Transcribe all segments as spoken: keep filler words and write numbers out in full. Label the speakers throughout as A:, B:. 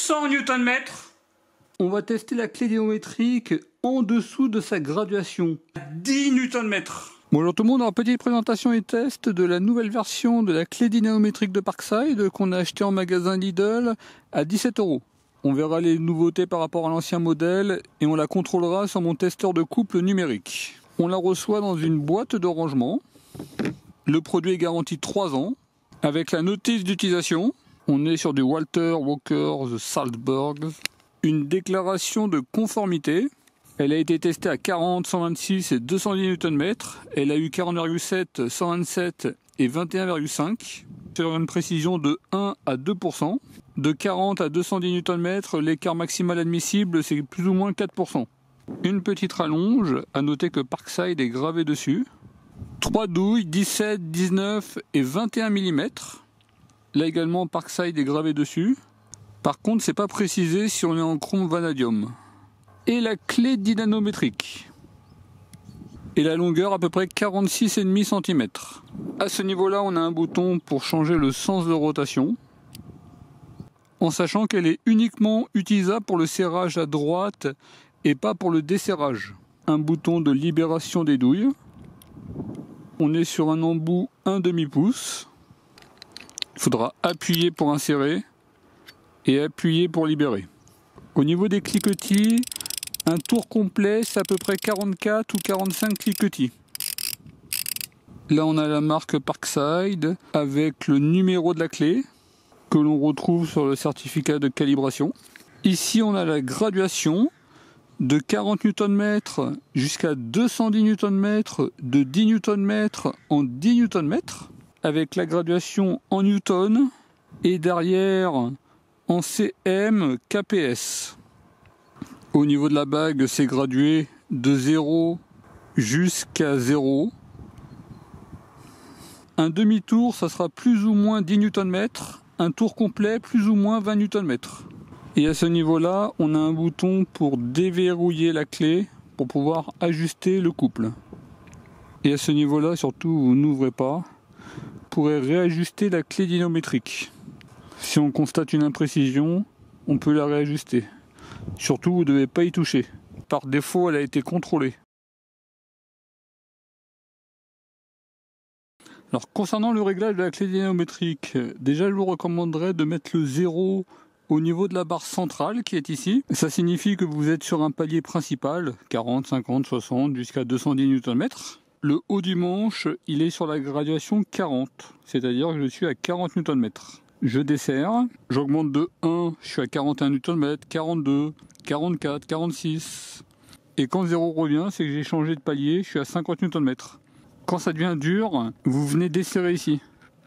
A: cent newton-mètres.
B: On va tester la clé dynamométrique en dessous de sa graduation.
A: dix newton-mètres.
B: Bonjour tout le monde, alors petite présentation et test de la nouvelle version de la clé dynamométrique de Parkside qu'on a acheté en magasin Lidl à dix-sept euros. On verra les nouveautés par rapport à l'ancien modèle et on la contrôlera sur mon testeur de couple numérique. On la reçoit dans une boîte de rangement. Le produit est garanti trois ans avec la notice d'utilisation. On est sur du Walter Walker The Salzburg. Une déclaration de conformité. Elle a été testée à quarante, cent vingt-six et deux cent dix newton-mètres. Elle a eu quarante virgule sept, cent vingt-sept et vingt et un virgule cinq. Sur une précision de un à deux pour cent. De quarante à deux cent dix newton-mètres, l'écart maximal admissible c'est plus ou moins quatre pour cent. Une petite rallonge, à noter que Parkside est gravé dessus. Trois douilles, dix-sept, dix-neuf et vingt et un millimètres. Là également Parkside est gravé dessus. Par contre c'est pas précisé si on est en chrome vanadium. Et la clé dynamométrique. Et la longueur à peu près quarante-six virgule cinq centimètres. À ce niveau-là, on a un bouton pour changer le sens de rotation. En sachant qu'elle est uniquement utilisable pour le serrage à droite et pas pour le desserrage. Un bouton de libération des douilles. On est sur un embout un demi-pouce. Il faudra appuyer pour insérer et appuyer pour libérer. Au niveau des cliquetis, un tour complet, c'est à peu près quarante-quatre ou quarante-cinq cliquetis. Là, on a la marque Parkside avec le numéro de la clé que l'on retrouve sur le certificat de calibration. Ici, on a la graduation de quarante newton-mètres jusqu'à deux cent dix newton-mètres, de dix newton-mètres en dix newton-mètres, avec la graduation en newton et derrière en C M K P S. Au niveau de la bague, c'est gradué de zéro jusqu'à zéro. Un demi-tour, ça sera plus ou moins dix newton-mètres. Un tour complet, plus ou moins vingt newton-mètres. Et à ce niveau-là, on a un bouton pour déverrouiller la clé pour pouvoir ajuster le couple. Et à ce niveau-là, surtout, vous n'ouvrez pas. Vous pourrez réajuster la clé dynamométrique. Si on constate une imprécision, on peut la réajuster. Surtout, vous ne devez pas y toucher. Par défaut, elle a été contrôlée. Alors, concernant le réglage de la clé dynamométrique, déjà, je vous recommanderais de mettre le zéro au niveau de la barre centrale qui est ici. Ça signifie que vous êtes sur un palier principal, quarante, cinquante, soixante, jusqu'à deux cent dix newton-mètres. Le haut du manche, il est sur la graduation quarante, c'est-à-dire que je suis à quarante newton-mètres. Je desserre, j'augmente de un, je suis à quarante et un newton-mètres, quarante-deux, quarante-quatre, quarante-six. Et quand zéro revient, c'est que j'ai changé de palier, je suis à cinquante newton-mètres. Quand ça devient dur, vous venez desserrer ici.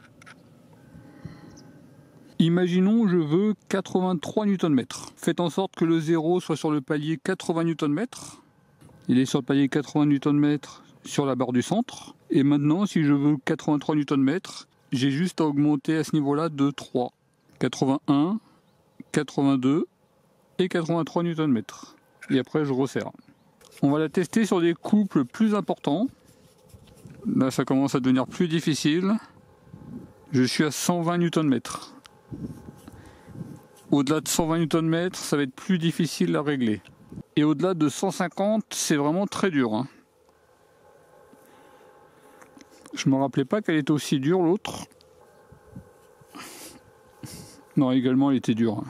B: Imaginons, je veux quatre-vingt-trois newton-mètres. Faites en sorte que le zéro soit sur le palier quatre-vingts newton-mètres. Il est sur le palier quatre-vingts newton-mètres sur la barre du centre. Et maintenant, si je veux quatre-vingt-trois newton-mètres, j'ai juste à augmenter à ce niveau-là de trois. quatre-vingt-un, quatre-vingt-deux et quatre-vingt-trois newton-mètres. Et après, je resserre. On va la tester sur des couples plus importants. Là, ça commence à devenir plus difficile. Je suis à cent vingt newton-mètres. Au-delà de cent vingt newton-mètres, ça va être plus difficile à régler. Et au-delà de cent cinquante, c'est vraiment très dur. Hein. Je me rappelais pas qu'elle était aussi dure, l'autre. Non, également, elle était dure.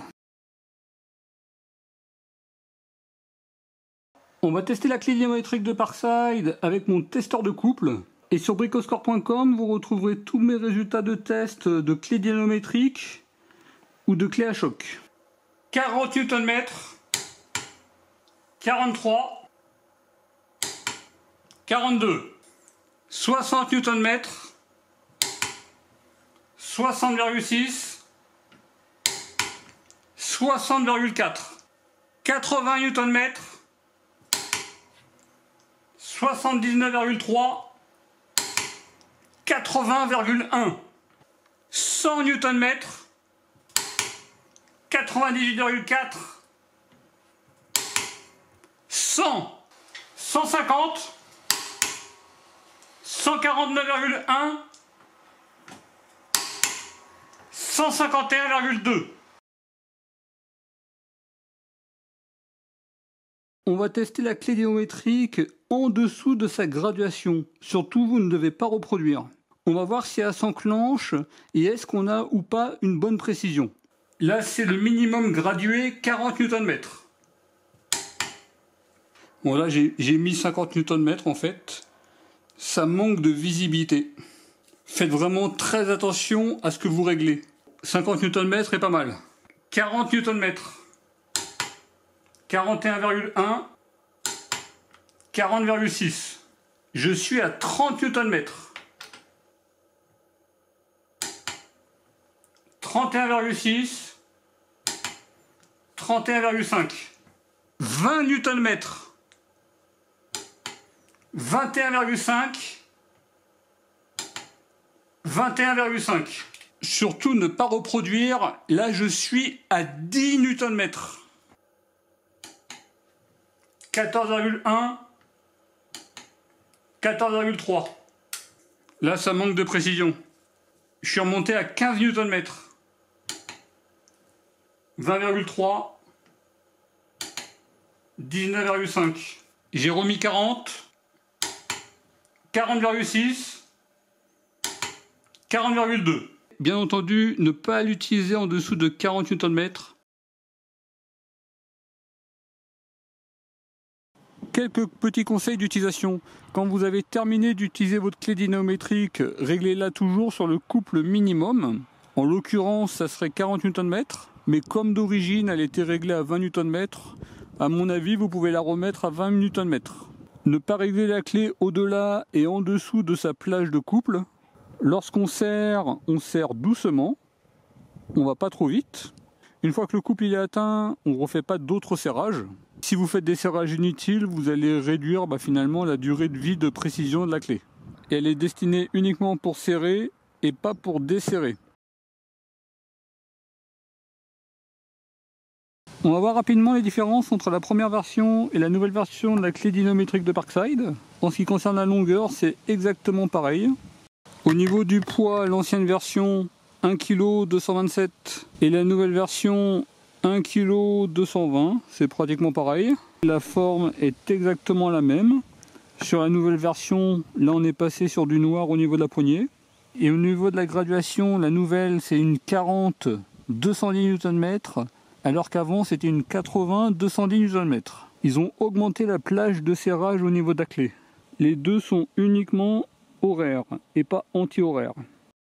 B: On va tester la clé dynamométrique de Parkside avec mon testeur de couple. Et sur bricoscore point com, vous retrouverez tous mes résultats de test de clé dynamométrique ou de clé à choc.
A: quarante newton-mètres. quarante-trois. quarante-deux. soixante newton-mètres. soixante virgule six. soixante virgule quatre. quatre-vingts newton-mètres. soixante-dix-neuf virgule trois. quatre-vingts virgule un. cent newton-mètres. quatre-vingt-dix-huit virgule quatre. cent. cent cinquante. cent quarante-neuf virgule un. cent cinquante et un virgule deux.
B: On va tester la clé dynamométrique en dessous de sa graduation. Surtout, vous ne devez pas reproduire. On va voir si elle s'enclenche et est-ce qu'on a ou pas une bonne précision.
A: Là, c'est le minimum gradué, quarante newton-mètres.
B: Bon, là, j'ai mis cinquante newton-mètres en fait. Ça manque de visibilité. Faites vraiment très attention à ce que vous réglez. cinquante newton-mètres est pas mal.
A: quarante newton-mètres. quarante et un virgule un. quarante virgule six. Je suis à trente newton-mètres. trente et un virgule six. trente et un virgule cinq. vingt newton-mètres. vingt et un virgule cinq. vingt et un virgule cinq.
B: Surtout ne pas reproduire. Là, je suis à dix newton-mètres.
A: quatorze virgule un. quatorze virgule trois.
B: Là, ça manque de précision.
A: Je suis remonté à quinze newton-mètres. vingt virgule trois. dix-neuf virgule cinq.
B: J'ai remis quarante.
A: quarante virgule six. quarante virgule deux.
B: Bien entendu, ne pas l'utiliser en dessous de quarante newton-mètres. Quelques petits conseils d'utilisation. Quand vous avez terminé d'utiliser votre clé dynamométrique, réglez-la toujours sur le couple minimum. En l'occurrence, ça serait quarante newton-mètres. Mais comme d'origine, elle était réglée à vingt newton-mètres, à mon avis, vous pouvez la remettre à vingt newton-mètres. Ne pas régler la clé au-delà et en dessous de sa plage de couple. Lorsqu'on serre, on serre doucement. On va pas trop vite. Une fois que le couple il est atteint, on ne refait pas d'autres serrages. Si vous faites des serrages inutiles, vous allez réduire bah, finalement la durée de vie de précision de la clé. Et elle est destinée uniquement pour serrer et pas pour desserrer. On va voir rapidement les différences entre la première version et la nouvelle version de la clé dynamométrique de Parkside. En ce qui concerne la longueur, c'est exactement pareil. Au niveau du poids, l'ancienne version un virgule deux cent vingt-sept kilos et la nouvelle version un virgule deux cent vingt kilos, c'est pratiquement pareil. La forme est exactement la même. Sur la nouvelle version, là on est passé sur du noir au niveau de la poignée. Et au niveau de la graduation, la nouvelle c'est une quarante deux cent dix newton-mètres, alors qu'avant c'était une quatre-vingts deux cent dix newton-mètres. Ils ont augmenté la plage de serrage au niveau de la clé. Les deux sont uniquement horaires et pas anti-horaires.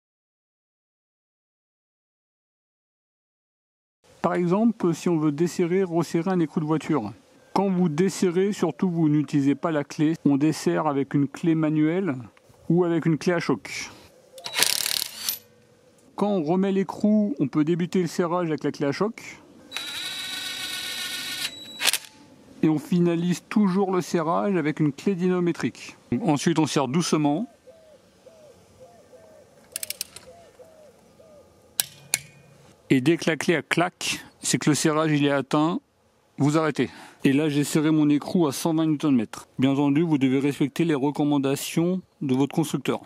B: Par exemple, si on veut desserrer, resserrer un écrou de voiture. Quand vous desserrez, surtout vous n'utilisez pas la clé. On desserre avec une clé manuelle ou avec une clé à choc. Quand on remet l'écrou, on peut débuter le serrage avec la clé à choc. Et on finalise toujours le serrage avec une clé dynamométrique. Ensuite, on serre doucement. Et dès que la clé a claque, c'est que le serrage il est atteint, vous arrêtez. Et là, j'ai serré mon écrou à cent vingt newton-mètres. Bien entendu, vous devez respecter les recommandations de votre constructeur.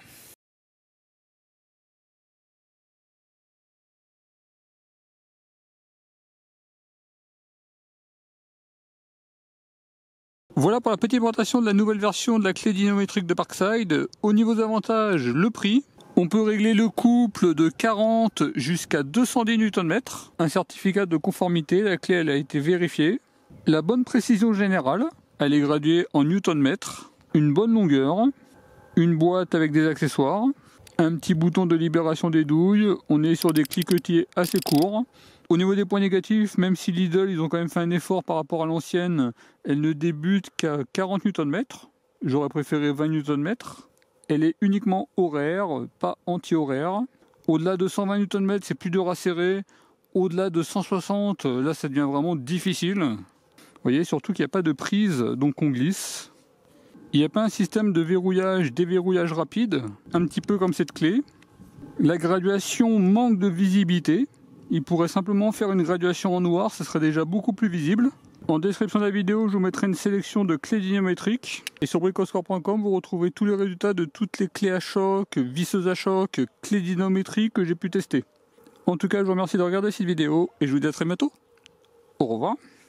B: Voilà pour la petite présentation de la nouvelle version de la clé dynamométrique de Parkside. Au niveau des avantages, le prix. On peut régler le couple de quarante jusqu'à deux cent dix newton-mètres. Un certificat de conformité, la clé elle a été vérifiée. La bonne précision générale, elle est graduée en newton-mètres. Une bonne longueur. Une boîte avec des accessoires. Un petit bouton de libération des douilles. On est sur des cliquetiers assez courts. Au niveau des points négatifs, même si Lidl ils ont quand même fait un effort par rapport à l'ancienne, elle ne débute qu'à quarante newton-mètres. J'aurais préféré vingt newton-mètres. Elle est uniquement horaire, pas anti-horaire. Au-delà de cent vingt newton-mètres, c'est plus dur à serrer. Au-delà de cent soixante, là, ça devient vraiment difficile. Vous voyez, surtout qu'il n'y a pas de prise, donc on glisse. Il n'y a pas un système de verrouillage, déverrouillage rapide, un petit peu comme cette clé. La graduation manque de visibilité. Il pourrait simplement faire une graduation en noir, ça serait déjà beaucoup plus visible. En description de la vidéo, je vous mettrai une sélection de clés dynamométriques. Et sur bricoscore point com, vous retrouvez tous les résultats de toutes les clés à choc, visseuses à choc, clés dynamométriques que j'ai pu tester. En tout cas, je vous remercie de regarder cette vidéo et je vous dis à très bientôt. Au revoir.